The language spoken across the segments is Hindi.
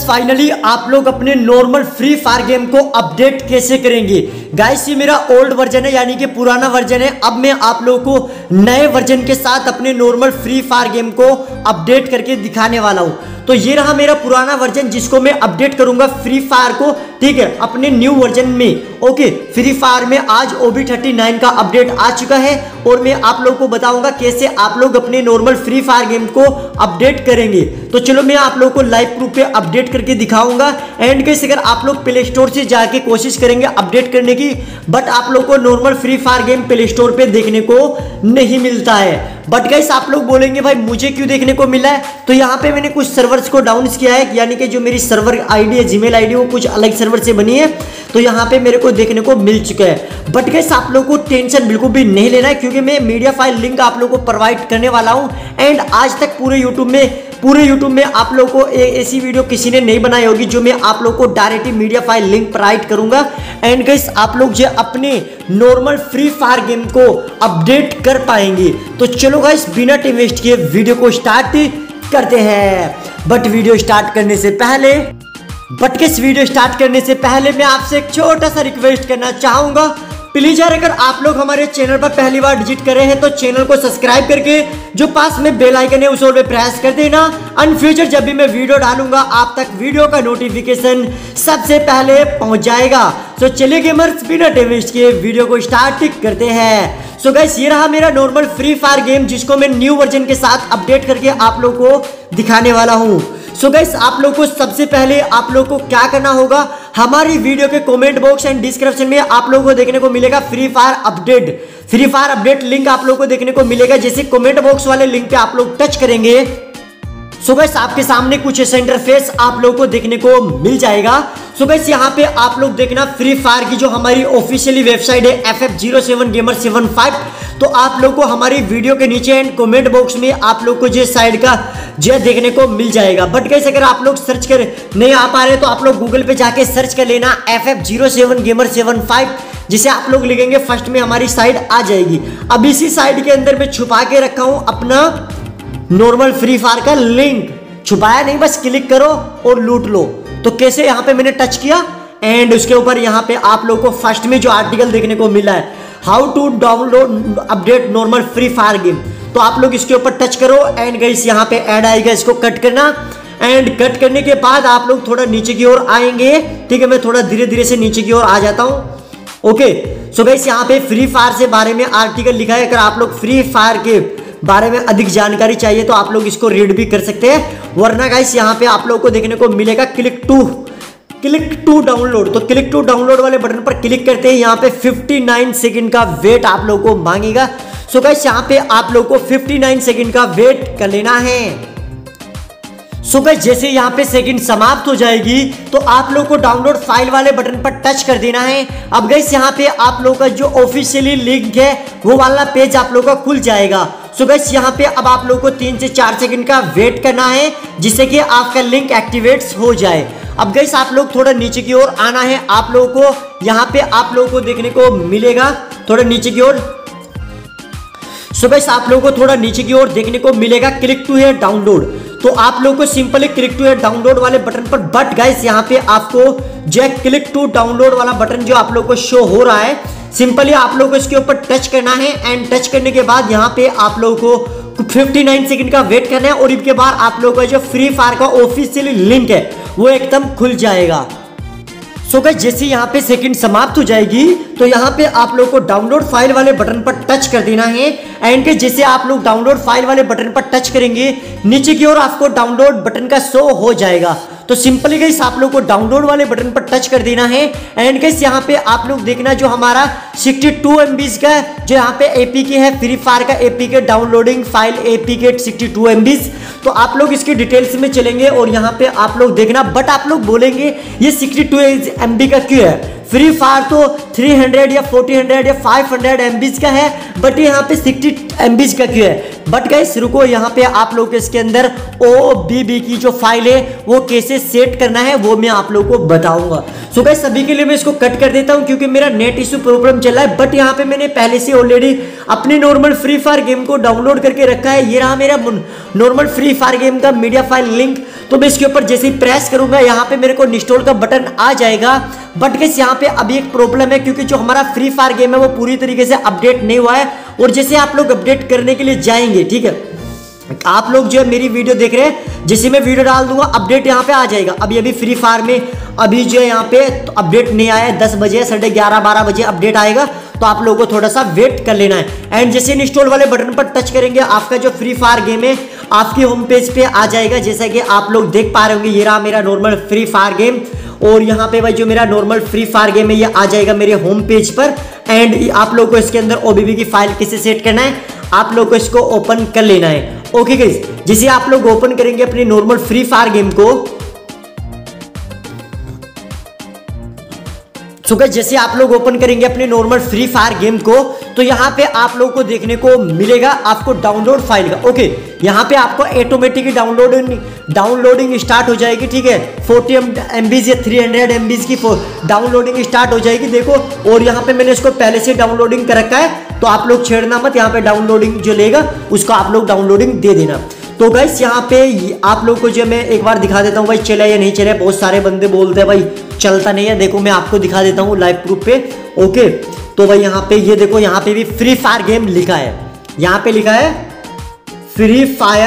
फाइनली आप लोग अपने नॉर्मल फ्री फायर गेम को अपडेट कैसे करेंगे। गाइस ये मेरा ओल्ड वर्जन है, यानी कि पुराना वर्जन है। अब मैं आप लोगों को नए वर्जन के साथ अपने नॉर्मल फ्री फायर गेम को अपडेट करके दिखाने वाला हूं। तो ये रहा मेरा पुराना वर्जन जिसको मैं अपडेट करूंगा फ्री फायर को, ठीक है, अपने न्यू वर्जन में। ओके, फ्री फायर में आज OB39 का अपडेट आ चुका है और मैं आप लोगों को बताऊंगा कैसे आप लोग अपने नॉर्मल फ्री फायर गेम को अपडेट करेंगे। तो चलो मैं आप लोगों को लाइव प्रूफ पे अपडेट करके दिखाऊंगा। एंड कैसे अगर आप लोग प्ले स्टोर से जाके कोशिश करेंगे अपडेट करने की, बट आप लोग को normal free fire game play store पे देखने को नहीं मिलता है। बट गाइस आप लोग बोलेंगे भाई मुझे क्यों देखने को मिला है, तो यहाँ पे मैंने कुछ सर्वर्स को डाउन किया है, यानी कि जो मेरी सर्वर आईडी है, जीमेल आईडी, वो कुछ अलग सर्वर से बनी है, तो यहाँ पे मेरे को देखने को मिल चुका है। बट गाइस आप लोग को टेंशन बिल्कुल भी नहीं लेना है, क्योंकि मैं मीडिया फाइल लिंक आप लोग को प्रोवाइड करने वाला हूँ। एंड आज तक पूरे यूट्यूब में आप लोग को ऐसी वीडियो किसी ने नहीं बनाई होगी जो मैं आप लोग को directly media file link provide करूंगा। एंड गाइस आप लोग जो अपने नॉर्मल फ्री फायर गेम को अपडेट कर पाएंगे। तो चलो गाइस बिना टाइम वेस्ट किए वीडियो को स्टार्ट करते हैं। बट वीडियो स्टार्ट करने से पहले मैं आपसे एक छोटा सा रिक्वेस्ट करना चाहूंगा। प्लीज यार अगर आप लोग हमारे चैनल पर पहली बार विजिट कर रहे हैं तो चैनल को सब्सक्राइब करके जो पास में बेल आइकन है उस ऑल पे प्रेस कर देना। एंड फ्यूचर जब भी मैं वीडियो डालूंगा आप तक वीडियो का नोटिफिकेशन सबसे पहले पहुंच जाएगा। तो चलिए गेमर्स बिना टाइम वेस्ट किए वीडियो को स्टार्ट करते हैं। सो गाइस ये रहा मेरा नॉर्मल फ्री फायर गेम जिसको मैं न्यू वर्जन के साथ अपडेट करके आप लोग को दिखाने वाला हूँ। सो गाइस आप लोग को सबसे पहले आप लोग को क्या करना होगा, हमारी वीडियो के कमेंट बॉक्स एंड डिस्क्रिप्शन में आप लोगों को देखने को मिलेगा फ्री फायर अपडेट लिंक आप लोगों को देखने को मिलेगा। जैसे कमेंट बॉक्स वाले लिंक पे आप लोग टच करेंगे, सो गाइस आपके सामने कुछ ऐसा इंटरफेस आप लोगों को देखने को मिल जाएगा। सो गाइस यहाँ पे आप लोग देखना फ्री फायर की जो हमारी ऑफिशियली वेबसाइट है FF07 Gamer 75। तो आप लोग को हमारी वीडियो के नीचे एंड कमेंट बॉक्स में आप लोग को जो साइड का जो देखने को मिल जाएगा। बट गाइस अगर आप लोग सर्च कर नहीं आ पा रहे तो आप लोग गूगल पे जाके सर्च कर लेना FF07 Gamer 75, जिसे आप लोग लिखेंगे फर्स्ट में हमारी साइट आ जाएगी। अब इसी साइड के अंदर मैं छुपा के रखा हूं अपना नॉर्मल फ्री फायर का लिंक। छुपाया नहीं, बस क्लिक करो और लूट लो। तो कैसे, यहाँ पे मैंने टच किया एंड उसके ऊपर यहाँ पे आप लोगों को फर्स्ट में जो आर्टिकल देखने को मिला है, how to download update normal free fire game, तो आप लोग इसके ऊपर टच करो। एंड गाइस यहाँ पे ऐड आएगा, इसको कट करना। एंड कट करने के बाद आप लोग थोड़ा नीचे की ओर आएंगे, ठीक है, मैं थोड़ा धीरे धीरे से नीचे की ओर आ जाता हूँ। ओके, सो गाइस यहाँ पे फ्री फायर से बारे में आर्टिकल लिखा है। अगर आप लोग फ्री फायर के बारे में अधिक जानकारी चाहिए तो आप लोग इसको रीड भी कर सकते हैं, वरना गाइस यहाँ पे आप लोगों को देखने को मिलेगा क्लिक टू डाउनलोड। तो क्लिक टू डाउनलोड वाले बटन पर क्लिक करते हैं। यहाँ पे 59 सेकंड का वेट आप लोगों को मांगेगा। सो गाइस यहाँ पे आप लोगों को 59 सेकंड का वेट कर लेना है। सो गाइस जैसे यहाँ पे सेकंड समाप्त हो जाएगी तो आप लोग को डाउनलोड फाइल वाले बटन पर टच कर देना है। अब गाइस यहाँ पे आप लोगों का जो ऑफिशियली लिंक है वो वाला पेज आप लोगों का खुल जाएगा। सो गाइस यहाँ पे अब आप लोगों को 3 से 4 सेकंड का वेट करना है जिससे कि आपका लिंक एक्टिवेट्स हो जाए। अब गाइस आप लोग थोड़ा नीचे की ओर आना है, आप लोगों को यहाँ पे आप लोगों को देखने को मिलेगा थोड़ा नीचे की ओर। सो गाइस आप लोगों को थोड़ा नीचे की ओर देखने को मिलेगा क्लिक टू है डाउनलोड। तो आप लोगों को सिंपली क्लिक टू है डाउनलोड वाले बटन पर, बट गाइस यहाँ पे आपको जो क्लिक टू डाउनलोड वाला बटन जो आप लोगों को शो हो रहा है, सिंपली आप लोगों को इसके ऊपर टच करना है। एंड टच करने के बाद यहाँ पे आप लोगों को 59 सेकंड का वेट करना है और इसके बाद आप लोगों का जो फ्री फायर का ऑफिशियली लिंक है वो एकदम खुल जाएगा। सो गाइस जैसे यहाँ पे सेकंड समाप्त हो जाएगी तो यहाँ पे आप लोग को डाउनलोड फाइल वाले बटन पर टच कर देना है। एंड जैसे आप लोग डाउनलोड फाइल वाले बटन पर टच करेंगे नीचे की ओर आपको डाउनलोड बटन का शो हो जाएगा। तो सिंपली गाइस आप लोग को डाउनलोड वाले बटन पर टच कर देना है। एंड गाइस यहाँ पे आप लोग देखना जो हमारा 62 MB का जो यहाँ पे APK है, फ्री फायर का APK downloading file APK 62 MB। तो आप लोग इसकी डिटेल्स में चलेंगे और यहाँ पे आप लोग देखना, बट आप लोग बोलेंगे ये 62 MB का क्यों है। फ्री फायर तो 300 या 400 या 500 MB का है, बट यहाँ पे 60 MB का क्यों है? बट गाइस रुको, यहाँ पे आप लोग को इसके अंदर OBB की जो फाइल है वो कैसे सेट करना है वो मैं आप लोगों को बताऊंगा। सो गाइस सभी के लिए मैं इसको कट कर देता हूँ क्योंकि मेरा नेट इशू प्रॉब्लम चल रहा है। बट यहाँ पे मैंने पहले से ऑलरेडी अपने नॉर्मल फ्री फायर गेम को डाउनलोड करके रखा है। ये रहा मेरा नॉर्मल फ्री फायर गेम का मीडिया फाइल लिंक। तो मैं इसके ऊपर जैसे ही प्रेस करूंगा यहाँ पे मेरे को इंस्टॉल का बटन आ जाएगा। बट गाइस यहाँ पे अभी एक प्रॉब्लम है क्योंकि जो हमारा फ्री फायर गेम है वो पूरी तरीके से अपडेट नहीं हुआ है। और जैसे आप लोग अपडेट करने के लिए जाएंगे, ठीक है, आप लोग जो है मेरी वीडियो देख रहे हैं, जैसे मैं वीडियो डाल दूंगा अपडेट यहाँ पे आ जाएगा। अभी फ्री फायर में अभी जो है यहाँ पे तो अपडेट नहीं आया है, 10 बजे 11:30 12 बजे अपडेट आएगा, तो आप लोगों को थोड़ा सा वेट कर लेना है। एंड जैसे इंस्टॉल वाले बटन पर टच करेंगे आपका जो फ्री फायर गेम है आपकी होम पेज पे आ जाएगा। जैसा कि आप लोग देख पा रहे होंगे, ये रहा मेरा नॉर्मल फ्री फायर गेम। और यहाँ पे भाई जो मेरा नॉर्मल फ्री फायर गेम है ये आ जाएगा मेरे होम पेज पर। एंड आप लोग को इसके अंदर OBB की फाइल कैसे सेट करना है, आप लोग को इसको ओपन कर लेना है। ओके गाइस, जिसे आप लोग ओपन करेंगे अपने नॉर्मल फ्री फायर गेम को, सो गाइस जैसे आप लोग ओपन करेंगे अपने नॉर्मल फ्री फायर गेम को, तो यहाँ पे आप लोगों को देखने को मिलेगा आपको डाउनलोड फाइल का। ओके, यहाँ पे आपको ऑटोमेटिकली डाउनलोडिंग स्टार्ट हो जाएगी, ठीक है। 40 MB या 300 MB की डाउनलोडिंग स्टार्ट हो जाएगी, देखो। और यहाँ पे मैंने इसको पहले से डाउनलोडिंग कर रखा है, तो आप लोग छेड़ना मत। यहाँ पे डाउनलोडिंग जो लेगा उसको आप लोग डाउनलोडिंग दे देना। तो गाइस यहाँ पे आप लोग को जो मैं एक बार दिखा देता हूँ भाई चला या नहीं चला। बहुत सारे बंदे बोलते हैं भाई चलता नहीं है, देखो मैं आपको दिखा देता हूँ लाइव प्रूफ पे। ओके, तो भाई यहाँ पे ये देखो, यहाँ पे भी फ्री फायर गेम लिखा है, यहाँ पे लिखा है फ्री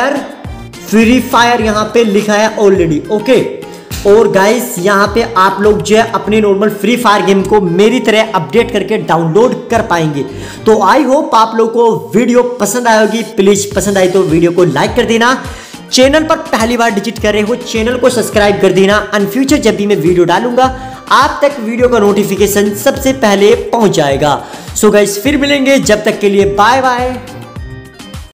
फायर यहाँ पे लिखा है ऑलरेडी। ओके, और गाइस यहाँ पे आप लोग जो है अपने नॉर्मल फ्री फायर गेम को मेरी तरह अपडेट करके डाउनलोड कर पाएंगे। तो आई होप आप लोग को वीडियो पसंद आई होगी। प्लीज पसंद आई तो वीडियो को लाइक कर देना। चैनल पर पहली बार विजिट कर रहे हो चैनल को सब्सक्राइब कर देना। एंड फ्यूचर जब भी मैं वीडियो डालूंगा आप तक वीडियो का नोटिफिकेशन सबसे पहले पहुंच जाएगा। सो गाइस फिर मिलेंगे, जब तक के लिए बाय बाय।